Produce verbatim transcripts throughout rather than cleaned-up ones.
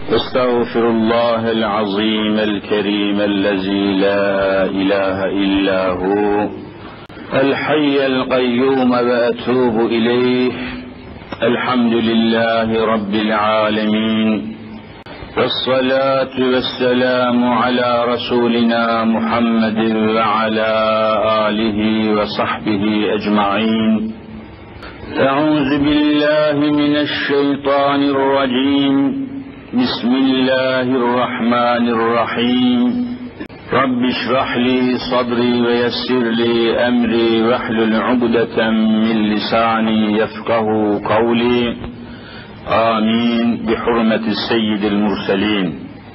استغفر الله العظيم الكريم الذي لا إله إلا هو الحي القيوم وأتوب إليه. الحمد لله رب العالمين، والصلاة والسلام على رسولنا محمد وعلى آله وصحبه أجمعين. أعوذ بالله من الشيطان الرجيم. بسم الله الرحمن الرحيم. رب اشرح لي صدري ويسر لي أمري واحلل عقدة من لساني يفقه قولي. آمين بحرمة السيد المرسلين.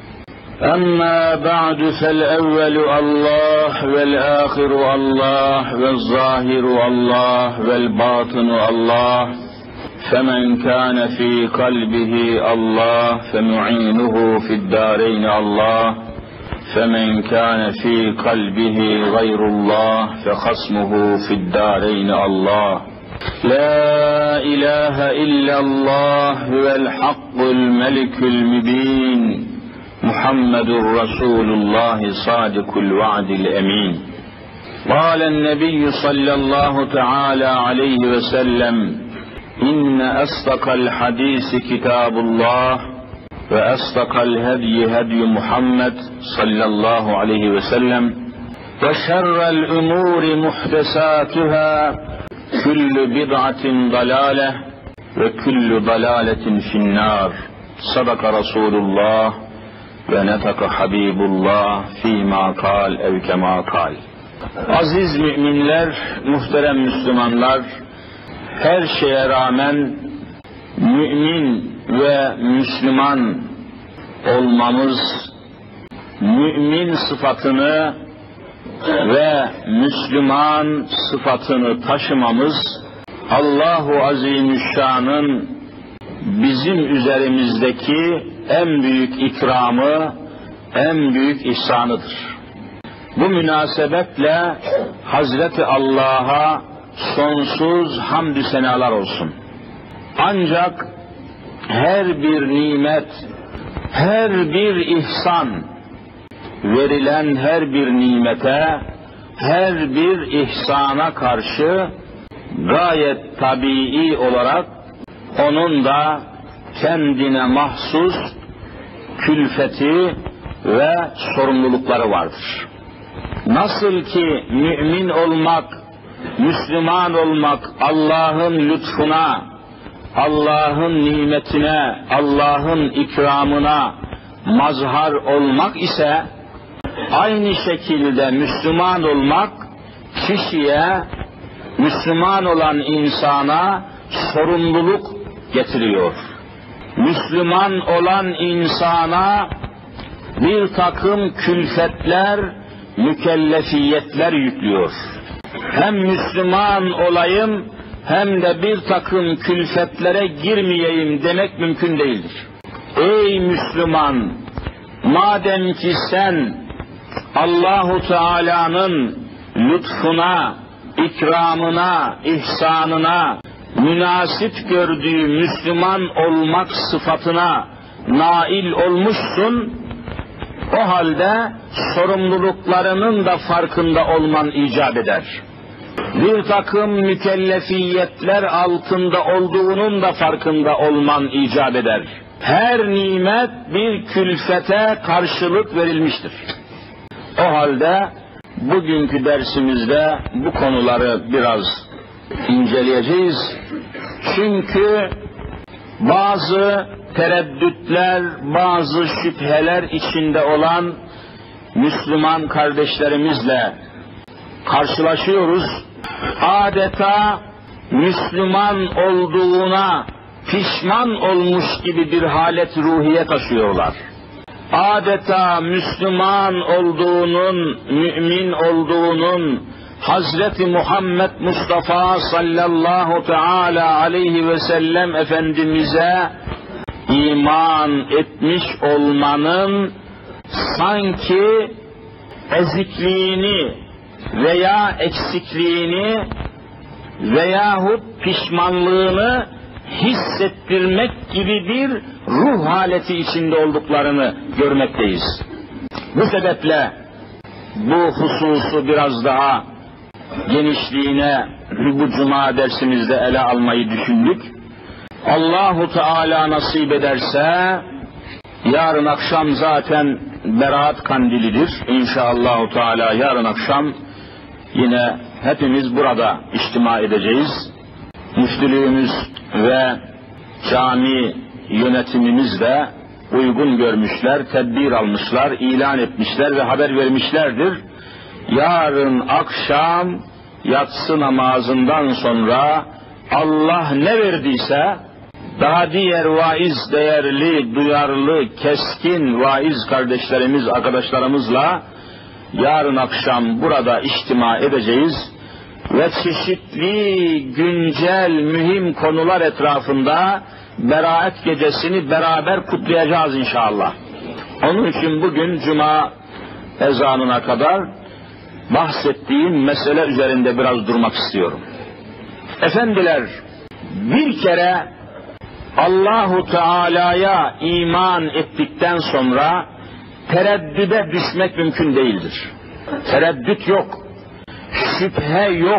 أما بعد، فالأول الله والآخر الله والظاهر الله والباطن الله، فمن كان في قلبه الله فمعينه في الدارين الله، فمن كان في قلبه غير الله فخصمه في الدارين الله. لا إله إلا الله هو الحق الملك المبين، محمد رسول الله صادق الوعد الأمين. قال النبي صلى الله تعالى عليه وسلم: إن أصدق الحديث كتاب الله، وأصدق الهدي هدي محمد صلى الله عليه وسلم، وشر الأمور محدثاتها، كل بدعة ضلالة وكل ضلالة في النار. صدق رسول الله ونطق حبيب الله فيما قال أو كما قال. Aziz müminler, muhterem Müslümanlar, her şeye rağmen mümin ve Müslüman olmamız, mümin sıfatını ve Müslüman sıfatını taşımamız, Allahu Azimüşşan'ın bizim üzerimizdeki en büyük ikramı, en büyük ihsanıdır. Bu münasebetle Hazreti Allah'a sonsuz hamdü senalar olsun. Ancak her bir nimet, her bir ihsan, verilen her bir nimete, her bir ihsana karşı gayet tabii olarak onun da kendine mahsus külfeti ve sorumlulukları vardır. Nasıl ki mümin olmak, Müslüman olmak Allah'ın lütfuna, Allah'ın nimetine, Allah'ın ikramına mazhar olmak ise, aynı şekilde Müslüman olmak kişiye, Müslüman olan insana sorumluluk getiriyor. Müslüman olan insana bir takım külfetler, mükellefiyetler yüklüyor. Hem Müslüman olayım hem de bir takım külfetlere girmeyeyim demek mümkün değildir. Ey Müslüman, madem ki sen Allahu Teala'nın lütfuna, ikramına, ihsanına münasip gördüğü Müslüman olmak sıfatına nail olmuşsun, o halde sorumluluklarının da farkında olman icap eder. Bir takım mükellefiyetler altında olduğunun da farkında olman icap eder. Her nimet bir külfete karşılık verilmiştir. O halde bugünkü dersimizde bu konuları biraz inceleyeceğiz. Çünkü bazı tereddütler, bazı şüpheler içinde olan Müslüman kardeşlerimizle karşılaşıyoruz. Adeta Müslüman olduğuna pişman olmuş gibi bir halet ruhiye taşıyorlar. Adeta Müslüman olduğunun, mümin olduğunun, Hazreti Muhammed Mustafa sallallahu teala aleyhi ve sellem Efendimiz'e iman etmiş olmanın sanki ezikliğini veya eksikliğini veyahut pişmanlığını hissettirmek gibi bir ruh haleti içinde olduklarını görmekteyiz. Bu sebeple bu hususu biraz daha genişliğine bu cuma dersimizde ele almayı düşündük. Allahu Teala nasip ederse yarın akşam zaten Berat Kandilidir. İnşaallahu Teala yarın akşam yine hepimiz burada içtima edeceğiz. Müftülüğümüz ve cami yönetimimiz de uygun görmüşler, tedbir almışlar, ilan etmişler ve haber vermişlerdir. Yarın akşam yatsı namazından sonra Allah ne verdiyse daha diğer vaiz değerli, duyarlı, keskin vaiz kardeşlerimiz, arkadaşlarımızla yarın akşam burada içtima edeceğiz ve çeşitli güncel mühim konular etrafında Beraat gecesini beraber kutlayacağız inşallah. Onun için bugün cuma ezanına kadar bahsettiğim mesele üzerinde biraz durmak istiyorum. Efendiler, bir kere Allahu Teala'ya iman ettikten sonra tereddüde düşmek mümkün değildir. Tereddüt yok, şüphe yok.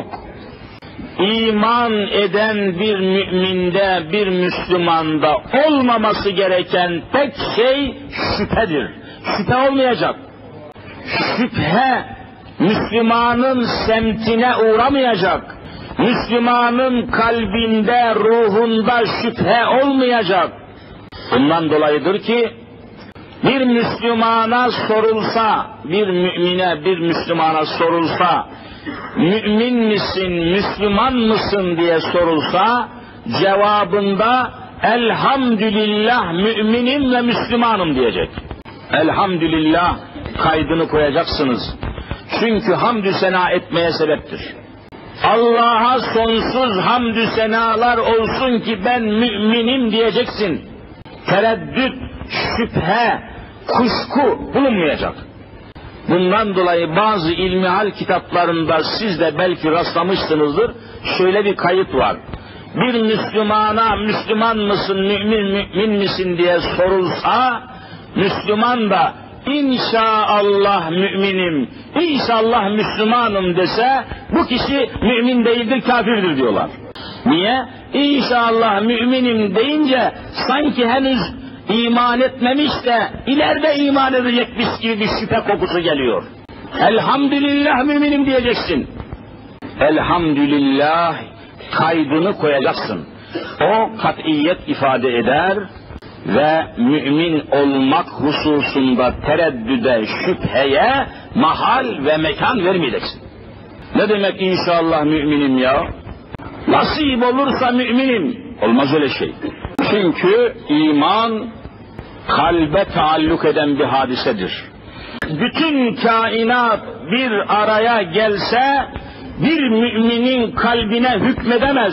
İman eden bir müminde, bir Müslümanda olmaması gereken tek şey şüphedir. Şüphe olmayacak. Şüphe Müslümanın semtine uğramayacak. Müslümanın kalbinde, ruhunda şüphe olmayacak. Bundan dolayıdır ki bir Müslümana sorulsa, bir mümine, bir Müslümana sorulsa, mümin misin, Müslüman mısın diye sorulsa, cevabında elhamdülillah müminim ve Müslümanım diyecek. Elhamdülillah kaydını koyacaksınız. Çünkü hamdü sena etmeye sebeptir. Allah'a sonsuz hamdü senalar olsun ki ben müminim diyeceksin. Tereddüt, şüphe, kuşku bulunmayacak. Bundan dolayı bazı ilmihal kitaplarında siz de belki rastlamışsınızdır. Şöyle bir kayıt var. Bir Müslümana Müslüman mısın, mümin, mümin misin diye sorulsa, Müslüman da İnşaallah müminim, inşallah Müslümanım dese, bu kişi mümin değildir, kafirdir diyorlar. Niye? İnşallah müminim deyince sanki henüz iman etmemiş de ileride iman edecekmiş gibi bir şüphe kokusu geliyor. Elhamdülillah müminim diyeceksin. Elhamdülillah kaydını koyacaksın. O kat'iyet ifade eder ve mümin olmak hususunda tereddüde, şüpheye mahal ve mekan vermeyeceksin. Ne demek inşallah müminim ya? Nasip olursa müminim. Olmaz öyle şey. Çünkü iman kalbe taalluk eden bir hadisedir. Bütün kainat bir araya gelse bir müminin kalbine hükmedemez.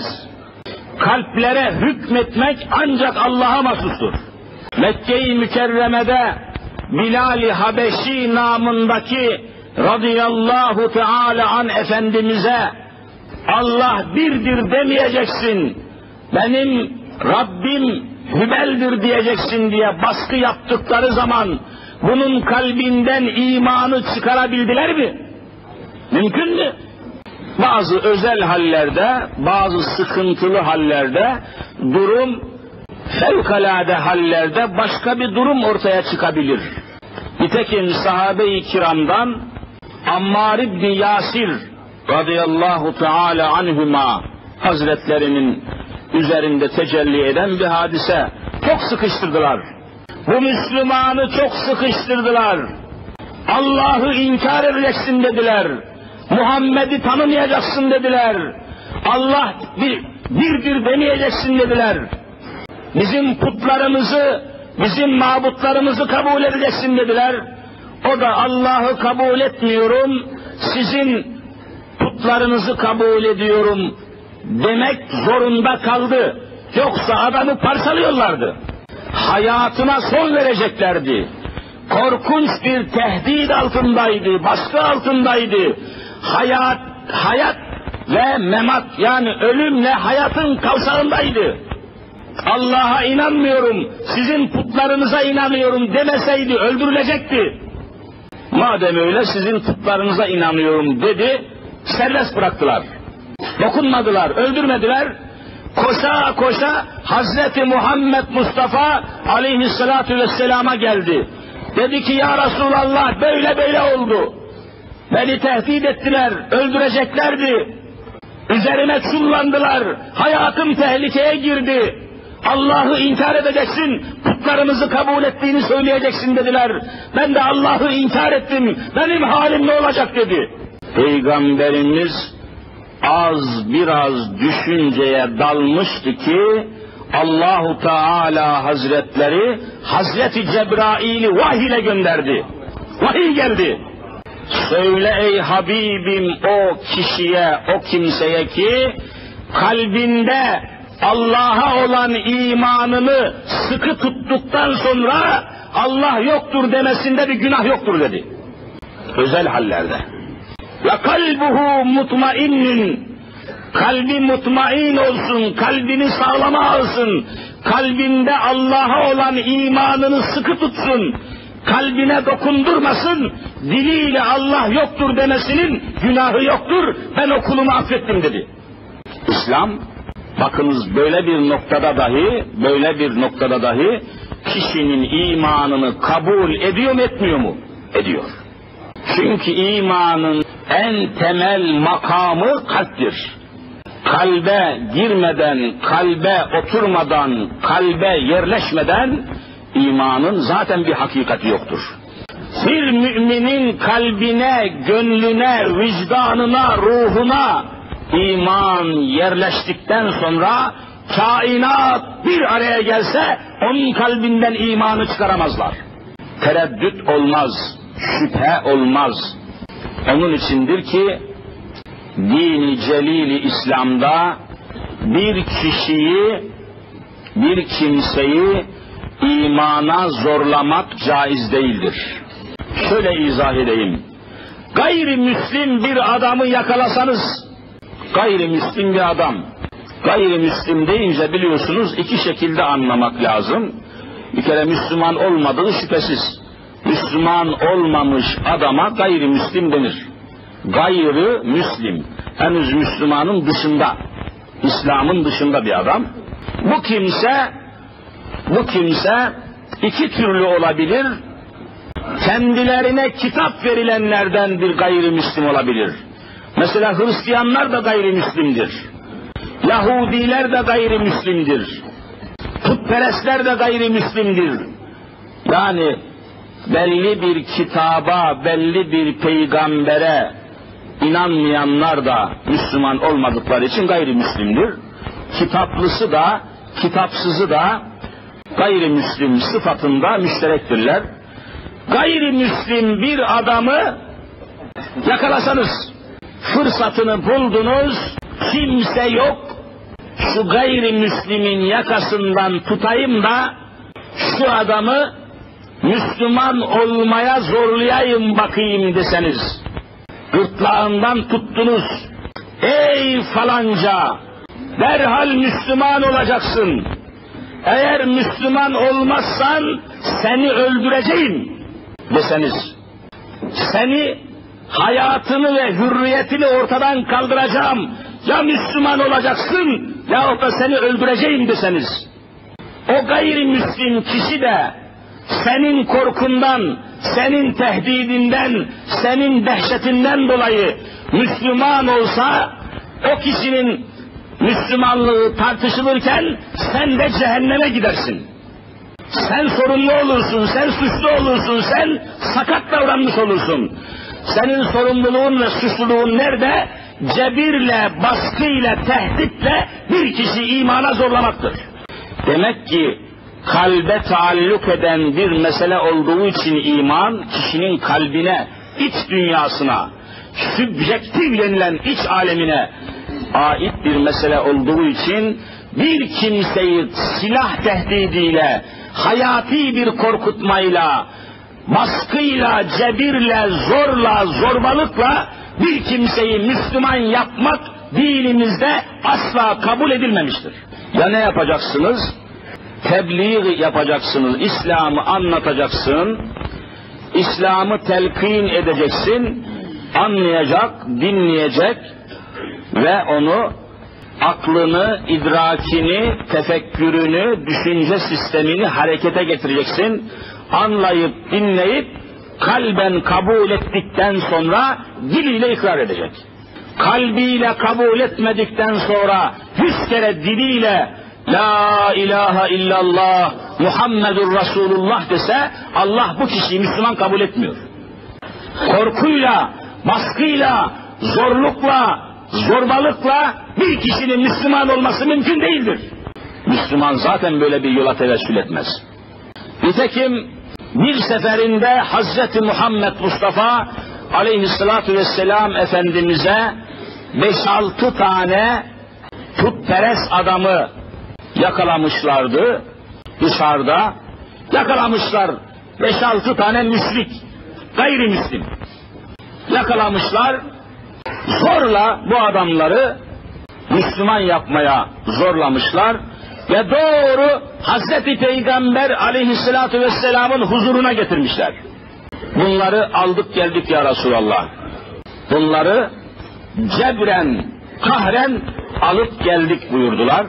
Kalplere hükmetmek ancak Allah'a mahsustur. Mekke-i Mükerreme'de Bilal-i Habeşi namındaki radıyallahu teala an Efendimiz'e Allah birdir demeyeceksin, benim Rabbim Hübel'dir diyeceksin diye baskı yaptıkları zaman bunun kalbinden imanı çıkarabildiler mi? Mümkün mü? Bazı özel hallerde, bazı sıkıntılı hallerde, durum fevkalade hallerde başka bir durum ortaya çıkabilir. Nitekim sahabe-i kiramdan Ammar İbni Yasir radıyallahu teala anhuma hazretlerinin üzerinde tecelli eden bir hadise. Çok sıkıştırdılar. Bu Müslümanı çok sıkıştırdılar. Allah'ı inkar edeceksin dediler. Muhammed'i tanımayacaksın dediler. Allah bir, birdir demeyeceksin dediler. Bizim putlarımızı, bizim mabutlarımızı kabul edeceksin dediler. O da Allah'ı kabul etmiyorum, sizin putlarınızı kabul ediyorum demek zorunda kaldı. Yoksa adamı parçalıyorlardı. Hayatına son vereceklerdi. Korkunç bir tehdit altındaydı, baskı altındaydı. Hayat, hayat ve memat, yani ölümle hayatın kavşağındaydı. Allah'a inanmıyorum, sizin putlarınıza inanıyorum demeseydi öldürülecekti. Madem öyle sizin putlarınıza inanıyorum dedi, serbest bıraktılar. Dokunmadılar, öldürmediler. Koşa koşa Hazreti Muhammed Mustafa aleyhissalatu vesselama geldi. Dedi ki ya Resulallah böyle böyle oldu. Beni tehdit ettiler, öldüreceklerdi. Üzerime çullandılar, hayatım tehlikeye girdi. Allah'ı inkar edeceksin, putlarımızı kabul ettiğini söyleyeceksin dediler. Ben de Allah'ı inkar ettim, benim halim ne olacak dedi. Peygamberimiz az biraz düşünceye dalmıştı ki Allahu Teala Hazretleri Hazreti Cebrail'i vahiy ile gönderdi. Vahiy geldi. Söyle ey Habibim o kişiye, o kimseye ki kalbinde Allah'a olan imanını sıkı tuttuktan sonra Allah yoktur demesinde bir günah yoktur dedi. Özel hallerde. Ve kalbuhu mutmainnün, kalbi mutmain olsun, kalbini sağlama alsın, kalbinde Allah'a olan imanını sıkı tutsun, kalbine dokundurmasın, diliyle Allah yoktur demesinin günahı yoktur, ben o kulumu affettim dedi. İslam, bakınız böyle bir noktada dahi, böyle bir noktada dahi kişinin imanını kabul ediyor mu etmiyor mu? Ediyor. Çünkü imanın en temel makamı kalptir. Kalbe girmeden, kalbe oturmadan, kalbe yerleşmeden imanın zaten bir hakikati yoktur. Bir müminin kalbine, gönlüne, vicdanına, ruhuna iman yerleştikten sonra kainat bir araya gelse onun kalbinden imanı çıkaramazlar. Tereddüt olmaz, şüphe olmaz. Onun içindir ki din-i celil-i İslam'da bir kişiyi, bir kimseyi imana zorlamak caiz değildir. Şöyle izah edeyim. Gayrimüslim bir adamı yakalasanız, gayrimüslim bir adam, gayrimüslim deyince biliyorsunuz iki şekilde anlamak lazım. Bir kere Müslüman olmadığı şüphesiz. Müslüman olmamış adama gayrimüslim denir. Gayrı Müslim, henüz Müslümanın dışında, İslam'ın dışında bir adam. Bu kimse, bu kimse iki türlü olabilir. Kendilerine kitap verilenlerden bir gayrimüslim olabilir. Mesela Hristiyanlar da gayrimüslimdir. Yahudiler de gayrimüslimdir. Putperestler de gayrimüslimdir. Yani belli bir kitaba, belli bir peygambere inanmayanlar da Müslüman olmadıkları için gayrimüslimdir. Kitaplısı da, kitapsızı da gayrimüslim sıfatında müşterektirler. Gayrimüslim bir adamı yakalasanız, fırsatını buldunuz, kimse yok, şu gayrimüslimin yakasından tutayım da şu adamı Müslüman olmaya zorlayayım bakayım deseniz, gırtlağından tuttunuz, ey falanca, derhal Müslüman olacaksın, eğer Müslüman olmazsan seni öldüreceğim deseniz, seni, hayatını ve hürriyetini ortadan kaldıracağım, ya Müslüman olacaksın yahut da seni öldüreceğim deseniz, o gayrimüslim kişi de senin korkundan, senin tehdidinden, senin dehşetinden dolayı Müslüman olsa, o kişinin Müslümanlığı tartışılırken sen de cehenneme gidersin. Sen sorumlu olursun, sen suçlu olursun, sen sakat davranmış olursun. Senin sorumluluğun ve suçluluğun nerede? Cebirle, baskıyla, tehditle bir kişi imana zorlamaktır. Demek ki kalbe taalluk eden bir mesele olduğu için iman, kişinin kalbine, iç dünyasına, sübjektif denilen iç alemine ait bir mesele olduğu için bir kimseyi silah tehdidiyle, hayati bir korkutmayla, baskıyla, cebirle, zorla, zorbalıkla bir kimseyi Müslüman yapmak dinimizde asla kabul edilmemiştir. Ya ne yapacaksınız? tebliğ yapacaksınız, İslam'ı anlatacaksın, İslam'ı telkin edeceksin, anlayacak, dinleyecek ve onu aklını, idrakini, tefekkürünü, düşünce sistemini harekete getireceksin. Anlayıp, dinleyip, kalben kabul ettikten sonra diliyle ikrar edecek. Kalbiyle kabul etmedikten sonra yüz kere diliyle La ilahe illallah Muhammedur Resulullah dese Allah bu kişiyi Müslüman kabul etmiyor. Korkuyla, baskıyla, zorlukla, zorbalıkla bir kişinin Müslüman olması mümkün değildir. Müslüman zaten böyle bir yola tevessül etmez. Nitekim bir seferinde Hazreti Muhammed Mustafa aleyhissalatu vesselam Efendimiz'e beş altı tane putperest adamı yakalamışlardı dışarıda. Yakalamışlar beş altı tane müşrik, gayrimüslim. Yakalamışlar, zorla bu adamları Müslüman yapmaya zorlamışlar ve doğru Hazreti Peygamber aleyhissalatu vesselamın huzuruna getirmişler. Bunları aldık geldik ya Resulallah. Bunları cebren, kahren alıp geldik buyurdular.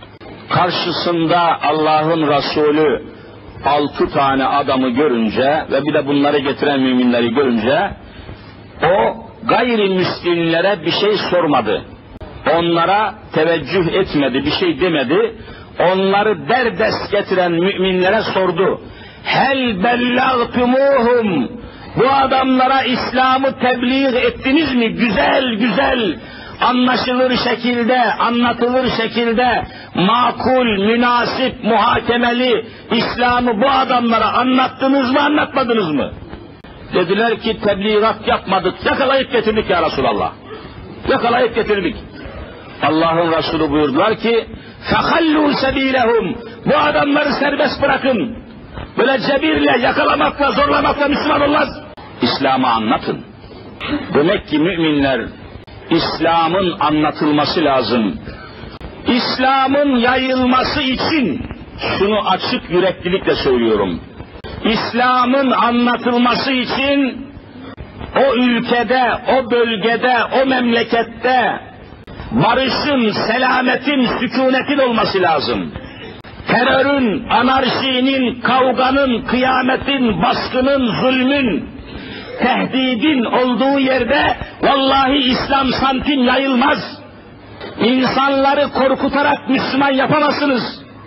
Karşısında Allah'ın Resulü altı tane adamı görünce ve bir de bunları getiren müminleri görünce o gayrimüslimlere bir şey sormadı. Onlara teveccüh etmedi, bir şey demedi. Onları derdest getiren müminlere sordu. Hel bellagtumuhum, bu adamlara İslam'ı tebliğ ettiniz mi? Güzel güzel anlaşılır şekilde, anlatılır şekilde makul, münasip, muhakemeli İslam'ı bu adamlara anlattınız mı, anlatmadınız mı? Dediler ki tebliğat yapmadık, yakalayıp getirdik ya Resulallah. Yakalayıp getirdik. Allah'ın Resulü buyurdular ki فَخَلُّوا سَب۪يلَهُمْ, bu adamları serbest bırakın. Böyle cebirle, yakalamakla, zorlamakla Müslüman olmaz. İslam'ı anlatın. Demek ki müminler İslam'ın anlatılması lazım. İslam'ın yayılması için şunu açık yüreklilikle söylüyorum. İslam'ın anlatılması için o ülkede, o bölgede, o memlekette barışın, selametin, sükunetin olması lazım. Terörün, anarşinin, kavganın, kıyametin, baskının, zulmün, tehdidin olduğu yerde vallahi İslam santim yayılmaz. İnsanları korkutarak Müslüman yapamazsınız.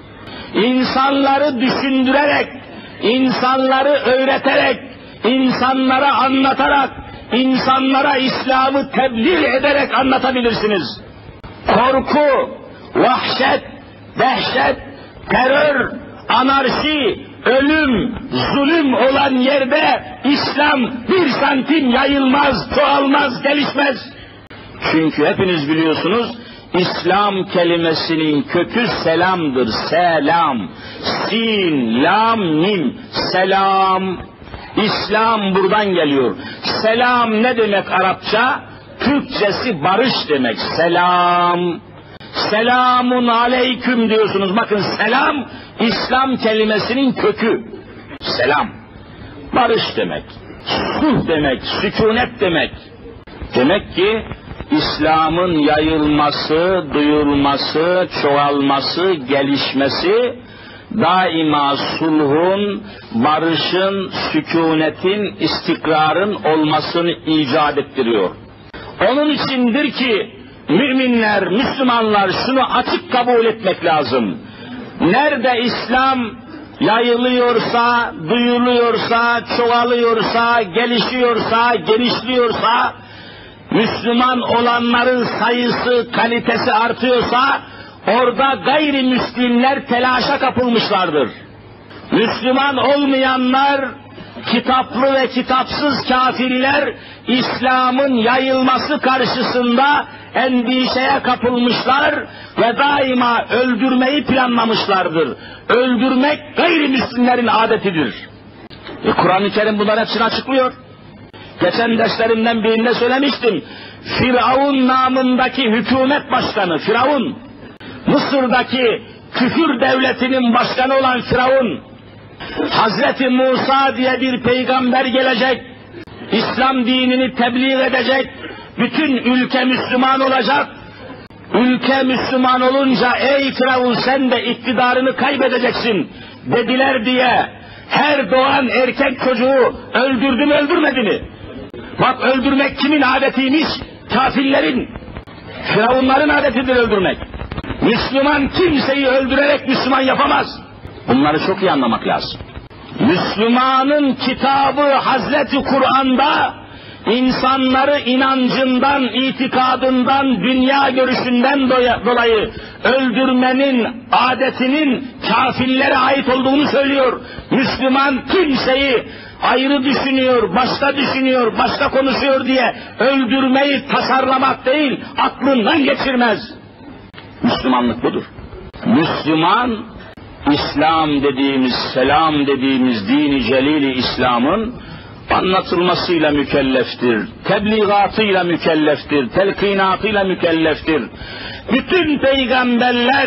İnsanları düşündürerek, insanları öğreterek, insanlara anlatarak, insanlara İslam'ı tebliğ ederek anlatabilirsiniz. Korku, vahşet, dehşet, terör, anarşi, ölüm, zulüm olan yerde İslam bir santim yayılmaz, çoğalmaz, gelişmez. Çünkü hepiniz biliyorsunuz İslam kelimesinin kökü selamdır. Selam. Sin, lam, mim. Selam. İslam buradan geliyor. Selam ne demek Arapça? Türkçesi barış demek. Selam. Selamun aleyküm diyorsunuz. Bakın selam İslam kelimesinin kökü. Selam. Barış demek. Sulh demek. Sükunet demek. Demek ki İslam'ın yayılması, duyulması, çoğalması, gelişmesi daima sulhun, barışın, sükunetin, istikrarın olmasını icap ettiriyor. Onun içindir ki müminler, Müslümanlar şunu açık kabul etmek lazım. Nerede İslam yayılıyorsa, duyuluyorsa, çoğalıyorsa, gelişiyorsa, genişliyorsa, Müslüman olanların sayısı, kalitesi artıyorsa, orada gayrimüslimler telaşa kapılmışlardır. Müslüman olmayanlar, kitaplı ve kitapsız kafirler, İslam'ın yayılması karşısında endişeye kapılmışlar ve daima öldürmeyi planlamışlardır. Öldürmek gayrimüslimlerin adetidir. E, Kur'an-ı Kerim bunların hepsini açıklıyor. Geçen derslerimden birinde söylemiştim. Firavun namındaki hükümet başkanı, Firavun, Mısır'daki küfür devletinin başkanı olan Firavun, Hazreti Musa diye bir peygamber gelecek, İslam dinini tebliğ edecek, bütün ülke Müslüman olacak. Ülke Müslüman olunca ey Firavun sen de iktidarını kaybedeceksin dediler diye her doğan erkek çocuğu öldürdü mü öldürmedi mi? Bak öldürmek kimin adetiymiş? Kafirlerin, Firavunların adetidir öldürmek. Müslüman kimseyi öldürerek Müslüman yapamaz. Bunları çok iyi anlamak lazım. Müslümanın kitabı Hazreti Kur'an'da insanları inancından, itikadından, dünya görüşünden dolayı öldürmenin adetinin kafirlere ait olduğunu söylüyor. Müslüman kimseyi ayrı düşünüyor, başka düşünüyor, başka konuşuyor diye öldürmeyi tasarlamak değil, aklından geçirmez. Müslümanlık budur. Müslüman, İslam dediğimiz, selam dediğimiz dini celili İslam'ın anlatılmasıyla mükelleftir, tebliğatıyla mükelleftir, telkinatıyla mükelleftir. Bütün peygamberler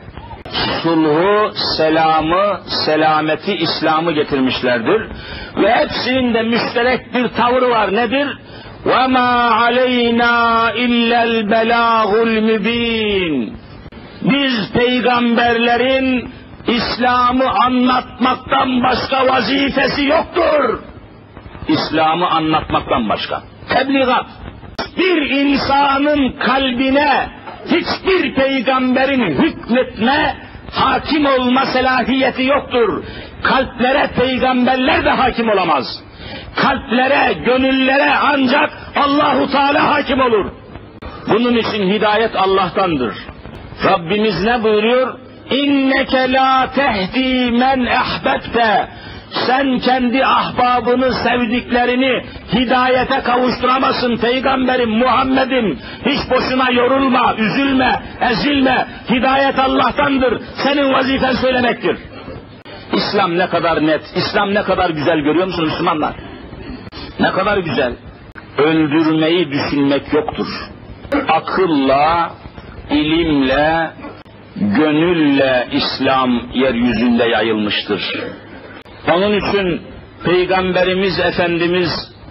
sulhu, selamı, selameti, İslam'ı getirmişlerdir. Ve hepsinin de müşterek bir tavrı var. Nedir? وَمَا عَلَيْنَا اِلَّا الْبَلَاغُ الْمُب۪ينَ. Biz peygamberlerin İslam'ı anlatmaktan başka vazifesi yoktur. İslam'ı anlatmaktan başka. Tebliğat. Bir insanın kalbine hiçbir peygamberin hükmetme, hakim olma selahiyeti yoktur. Kalplere peygamberler de hakim olamaz. Kalplere, gönüllere ancak Allahu Teala hakim olur. Bunun için hidayet Allah'tandır. Rabbimiz ne buyuruyor? İnneke la tehdi men ehbebte. Sen kendi ahbabını, sevdiklerini hidayete kavuşturamazsın peygamberim, Muhammed'im. Hiç boşuna yorulma, üzülme, ezilme. Hidayet Allah'tandır. Senin vazifen söylemektir. İslam ne kadar net, İslam ne kadar güzel, görüyor musunuz Müslümanlar? Ne kadar güzel. Öldürmeyi düşünmek yoktur. Akılla, ilimle, gönülle İslam yeryüzünde yayılmıştır. Onun için Peygamberimiz Efendimiz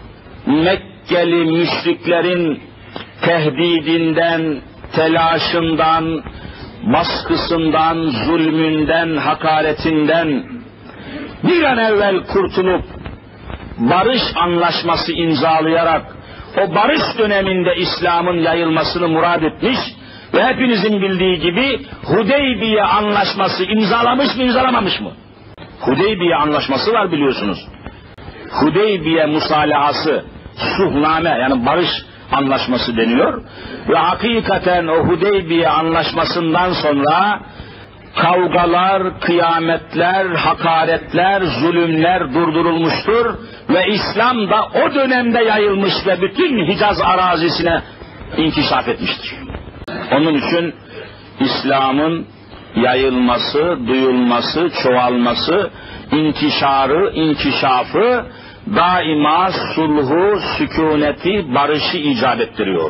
Mekkeli müşriklerin tehdidinden, telaşından, baskısından, zulmünden, hakaretinden bir an evvel kurtulup barış anlaşması imzalayarak o barış döneminde İslam'ın yayılmasını murad etmiş ve hepinizin bildiği gibi Hudeybiye anlaşması imzalamış mı, imzalamamış mı? Hudeybiye anlaşması var biliyorsunuz. Hudeybiye musalahası, suhname yani barış anlaşması deniyor. Ve hakikaten o Hudeybiye anlaşmasından sonra kavgalar, kıyametler, hakaretler, zulümler durdurulmuştur. Ve İslam da o dönemde yayılmış ve bütün Hicaz arazisine inkişaf etmiştir. Onun için İslam'ın yayılması, duyulması, çoğalması, intişarı, inkişafı daima sulhu, sükuneti, barışı icap ettiriyor.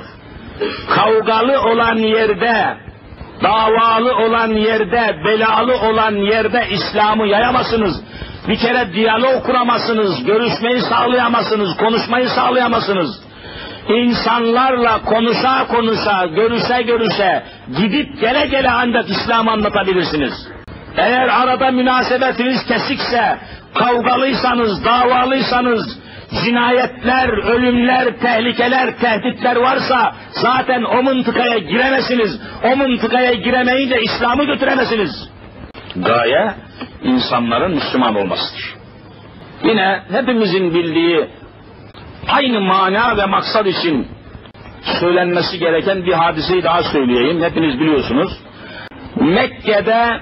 Kavgalı olan yerde, davalı olan yerde, belalı olan yerde İslam'ı yayamazsınız. Bir kere diyalog kuramazsınız, görüşmeyi sağlayamazsınız, konuşmayı sağlayamazsınız. İnsanlarla konuşa konuşa, görüşe görüşe, gidip gele gele ancak İslam'ı anlatabilirsiniz. Eğer arada münasebetiniz kesikse, kavgalıysanız, davalıysanız, cinayetler, ölümler, tehlikeler, tehditler varsa zaten o mıntıkaya giremezsiniz. O mıntıkaya giremeyince İslam'ı götüremezsiniz. Gaye, insanların Müslüman olmasıdır. Yine hepimizin bildiği aynı mana ve maksat için söylenmesi gereken bir hadiseyi daha söyleyeyim. Hepiniz biliyorsunuz. Mekke'de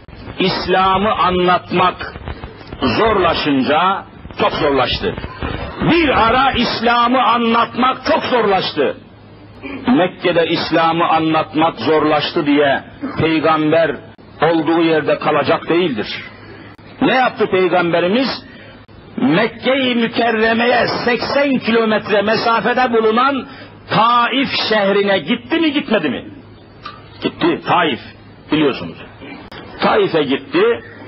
İslam'ı anlatmak zorlaşınca çok zorlaştı. Bir ara İslam'ı anlatmak çok zorlaştı. Mekke'de İslam'ı anlatmak zorlaştı diye peygamber olduğu yerde kalacak değildir. Ne yaptı peygamberimiz? Mekke-i Mükerreme'ye seksen kilometre mesafede bulunan Taif şehrine gitti mi gitmedi mi? Gitti, Taif biliyorsunuz. Taif'e gitti.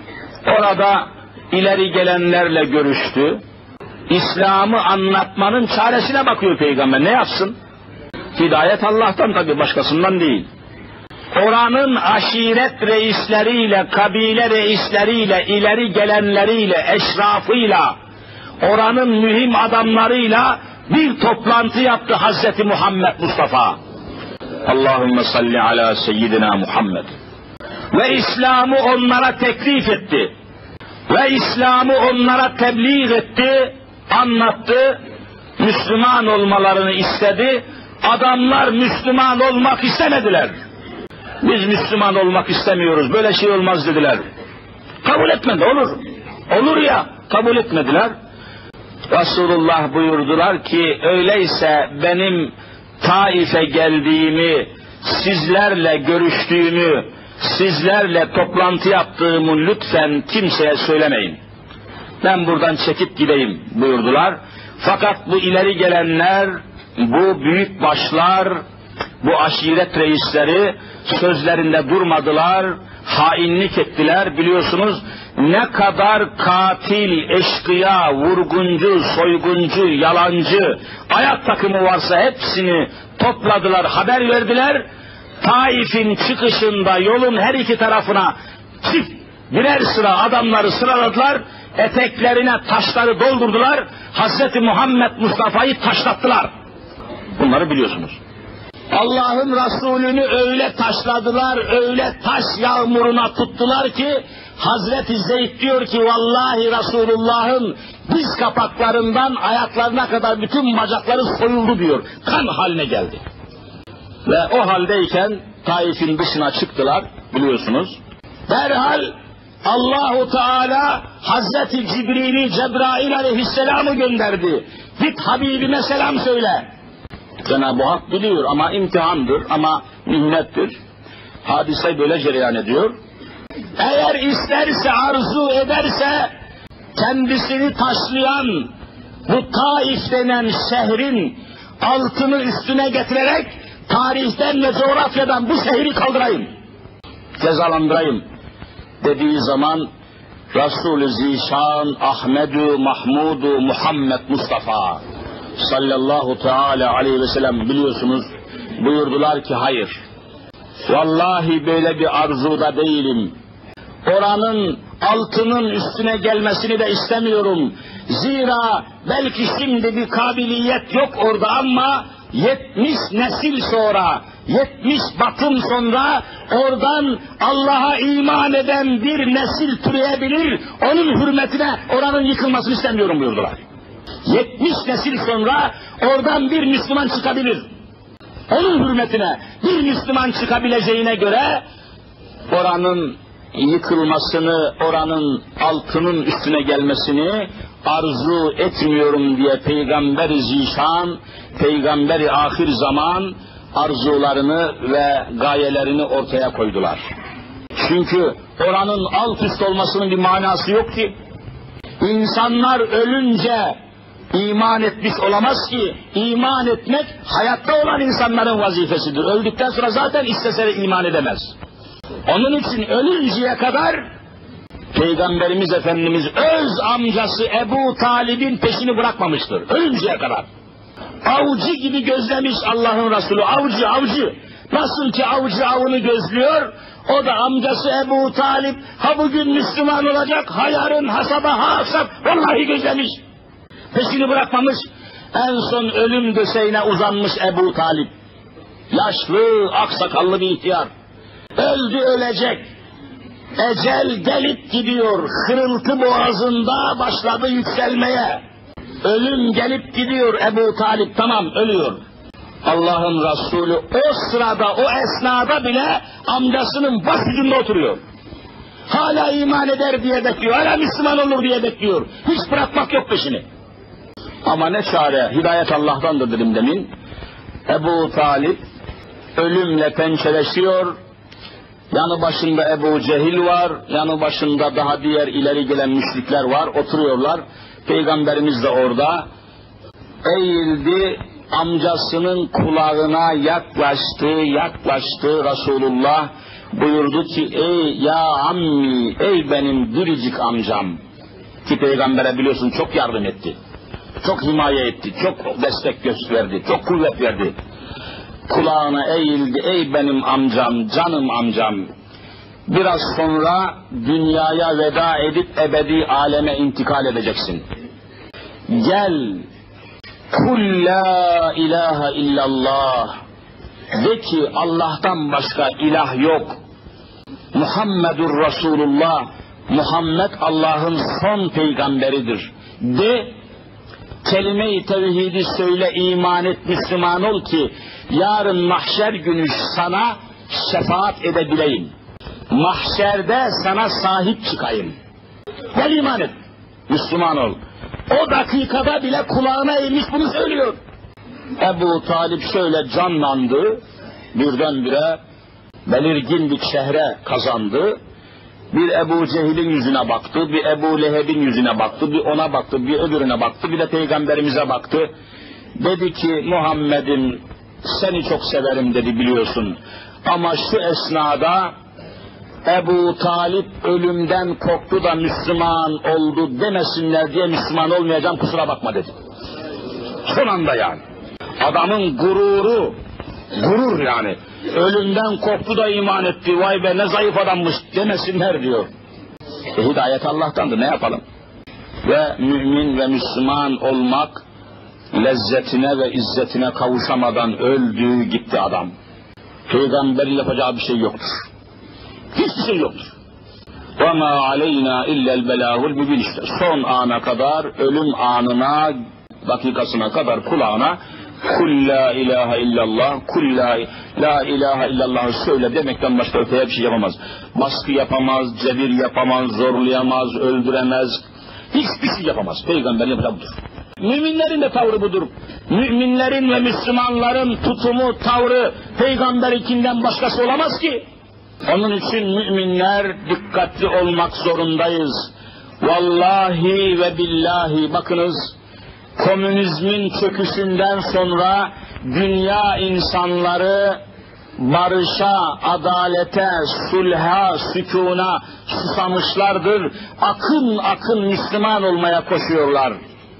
Orada ileri gelenlerle görüştü. İslam'ı anlatmanın çaresine bakıyor Peygamber. Ne yapsın? Hidayet Allah'tan tabii, başkasından değil. Oranın aşiret reisleriyle, kabile reisleriyle, ileri gelenleriyle, eşrafıyla, oranın mühim adamlarıyla bir toplantı yaptı Hazreti Muhammed Mustafa. Allahümme salli ala seyyidina Muhammed. Ve İslam'ı onlara teklif etti. Ve İslam'ı onlara tebliğ etti, anlattı, Müslüman olmalarını istedi. Adamlar Müslüman olmak istemediler. Biz Müslüman olmak istemiyoruz, böyle şey olmaz dediler. Kabul etmedi, olur. Olur ya, kabul etmediler. Resulullah buyurdular ki, öyleyse benim Taif'e geldiğimi, sizlerle görüştüğümü, sizlerle toplantı yaptığımı lütfen kimseye söylemeyin. Ben buradan çekip gideyim buyurdular. Fakat bu ileri gelenler, bu büyük başlar, bu aşiret reisleri sözlerinde durmadılar, hainlik ettiler. Biliyorsunuz ne kadar katil, eşkıya, vurguncu, soyguncu, yalancı, ayak takımı varsa hepsini topladılar, haber verdiler. Taif'in çıkışında yolun her iki tarafına çift birer sıra adamları sıraladılar, eteklerine taşları doldurdular, Hazreti Muhammed Mustafa'yı taşlattılar. Bunları biliyorsunuz. Allah'ın Resulünü öyle taşladılar, öyle taş yağmuruna tuttular ki, Hazreti Zeyd diyor ki, vallahi Resulullah'ın diz kapaklarından ayaklarına kadar bütün bacakları soyuldu diyor, kan haline geldi. Ve o haldeyken Taif'in dışına çıktılar, biliyorsunuz. Derhal Allahu Teala Hazreti Cibril'i, Cebrail Aleyhisselam'ı gönderdi. Git Habibime selam söyle. Cenab-ı Hak biliyor ama imtihandır, ama mihnettir. Hadise böyle cereyan ediyor. Eğer isterse, arzu ederse, kendisini taşlayan bu Taif denen şehrin altını üstüne getirerek tarihten ve coğrafyadan bu şehri kaldırayım, cezalandırayım dediği zaman Resul-i Zişan Ahmedu Mahmudu Muhammed Mustafa sallallahu teala aleyhi ve sellem biliyorsunuz buyurdular ki, hayır, vallahi böyle bir arzuda değilim. Oranın altının üstüne gelmesini de istemiyorum. Zira belki şimdi bir kabiliyet yok orada ama yetmiş nesil sonra, yetmiş batım sonra oradan Allah'a iman eden bir nesil türeyebilir. Onun hürmetine oranın yıkılmasını istemiyorum buyurdular. yetmiş nesil sonra oradan bir Müslüman çıkabilir. Onun hürmetine bir Müslüman çıkabileceğine göre oranın yıkılmasını, oranın altının üstüne gelmesini arzu etmiyorum diye Peygamber-i Zişan, Peygamber-i ahir zaman arzularını ve gayelerini ortaya koydular. Çünkü oranın alt üst olmasının bir manası yok ki. İnsanlar ölünce iman etmiş olamaz ki. İman etmek hayatta olan insanların vazifesidir. Öldükten sonra zaten istese iman edemez. Onun için ölünceye kadar Peygamberimiz Efendimiz öz amcası Ebu Talib'in peşini bırakmamıştır. Ölünceye kadar. Avcı gibi gözlemiş Allah'ın Resulü. Avcı, avcı. Nasıl ki avcı avını gözlüyor, o da amcası Ebu Talip, ha bugün Müslüman olacak, ha yarın hasaba, ha hasap, vallahi gözlemiş. Peşini bırakmamış. En son ölüm döşeğine uzanmış Ebu Talip. Yaşlı, aksakallı bir ihtiyar. Öldü, ölecek. Ecel gelip gidiyor. Hırıltı boğazında başladı yükselmeye. Ölüm gelip gidiyor Ebu Talip, tamam ölüyor. Allah'ın Resulü o sırada, o esnada bile amcasının başucunda oturuyor. Hala iman eder diye bekliyor, hala Müslüman olur diye bekliyor. Hiç bırakmak yok peşini. Ama ne çare, hidayet Allah'tandır dedim demin. Ebu Talip ölümle pençeleşiyor. Yanı başında Ebu Cehil var, yanı başında daha diğer ileri gelen müşrikler var, oturuyorlar. Peygamberimiz de orada. Eğildi, amcasının kulağına yaklaştı, yaklaştı Resulullah. Buyurdu ki ey ya ammi, ey benim biricik amcam, ki peygambere biliyorsun çok yardım etti, çok himaye etti, çok destek gösterdi, çok kuvvet verdi. Kulağına eğildi, ey benim amcam, canım amcam, biraz sonra dünyaya veda edip ebedi aleme intikal edeceksin. Gel, kul la ilahe illallah, de ki Allah'tan başka ilah yok. Muhammedur Resulullah, Muhammed Allah'ın son peygamberidir. De, kelime-i tevhidi söyle, iman et, Müslüman ol ki yarın mahşer günü sana şefaat edebileyim. Mahşerde sana sahip çıkayım. Gel iman et, Müslüman ol. O dakikada bile kulağına eğmiş bunu söylüyor. Ebu Talip şöyle canlandı, birdenbire belirgin bir çehre kazandı. Bir Ebu Cehil'in yüzüne baktı, bir Ebu Leheb'in yüzüne baktı, bir ona baktı, bir öbürüne baktı, bir de Peygamberimize baktı. Dedi ki Muhammed'im seni çok severim dedi, biliyorsun. Ama şu esnada Ebu Talip ölümden korktu da Müslüman oldu demesinler diye Müslüman olmayacağım, kusura bakma dedi. Son anda yani. Adamın gururu, gurur yani. Ölümden korktu da iman etti, vay be ne zayıf adammış demesinler diyor. E, hidayet Allah'tandır, ne yapalım? Ve mümin ve Müslüman olmak lezzetine ve izzetine kavuşamadan öldü gitti adam. Peygamberin yapacağı bir şey yoktur. Hiçbir şey yoktur. وَمَا عَلَيْنَا اِلَّا الْبَلَاهُ الْمُبِينَ işte. Son ana kadar, ölüm anına, dakikasına kadar kulağına kul la ilahe illallah, kul la, la ilahe illallah söyle demekten başka öteye bir şey yapamaz. Baskı yapamaz, cebir yapamaz, zorlayamaz, öldüremez, hiçbir şey yapamaz. Peygamberin yapacağı budur. Müminlerin de tavrı budur. Müminlerin ve Müslümanların tutumu, tavrı peygamberikinden başkası olamaz ki. Onun için müminler dikkatli olmak zorundayız. Vallahi ve billahi bakınız, komünizmin çöküşünden sonra dünya insanları barışa, adalete, sulha, sükûna susamışlardır. Akın akın Müslüman olmaya koşuyorlar.